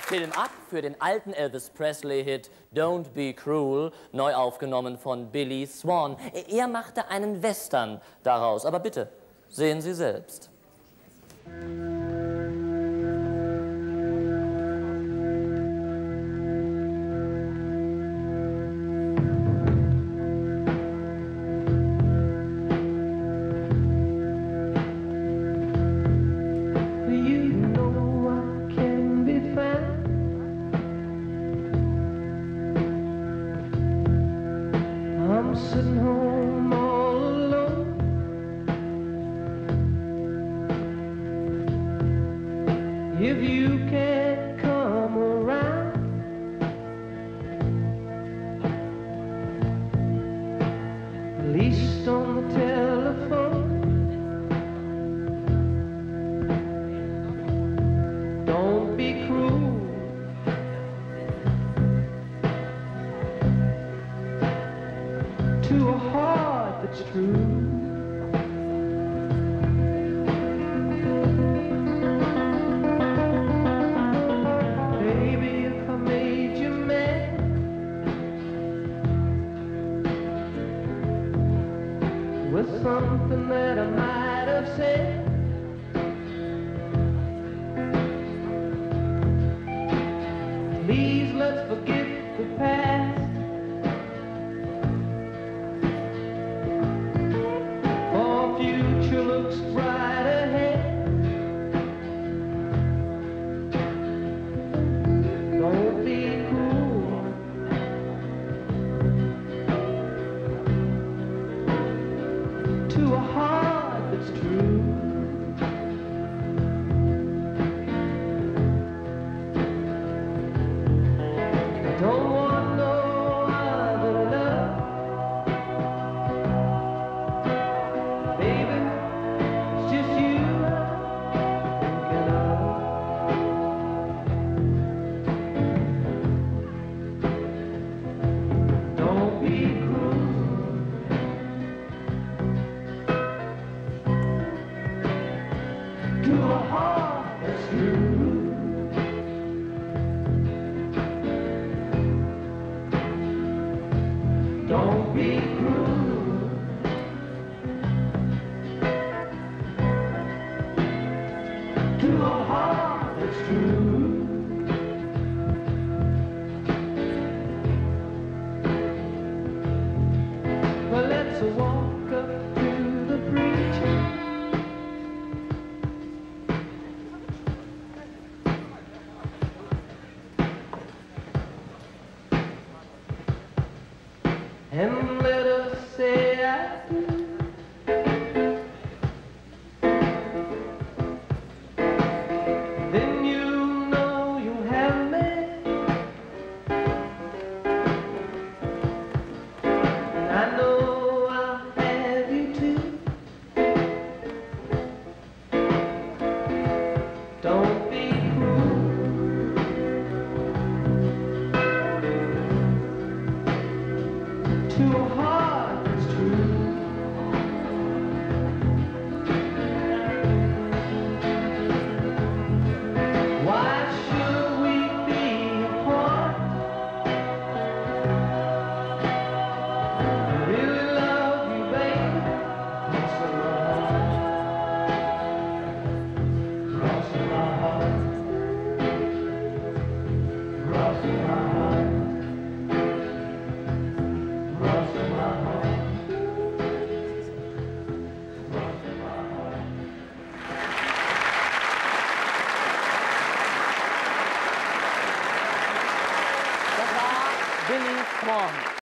Film ab für den alten Elvis Presley-Hit Don't Be Cruel, neu aufgenommen von Billy Swan. Er machte einen Western daraus, aber bitte, sehen Sie selbst. I'm sitting home all alone. If you can't come around, at least on the telephone, don't be cruel to a heart that's true. Baby, if I made you mad, with something that I might have said, please let's forget the past. Future looks bright ahead. Don't be cruel to a heart that's true. I don't want no other love. To a heart that's true. Don't be cruel to a heart that's true. Well, let's walk up to the preacher. And let us say I do. Then you know you have me. And I know I'll have you too. Don't be cruel to a heart that's true. Why should we be apart? I really love you, baby. Crossing my heart, crossing my heart, crossing my heart. Das war Billy Swan.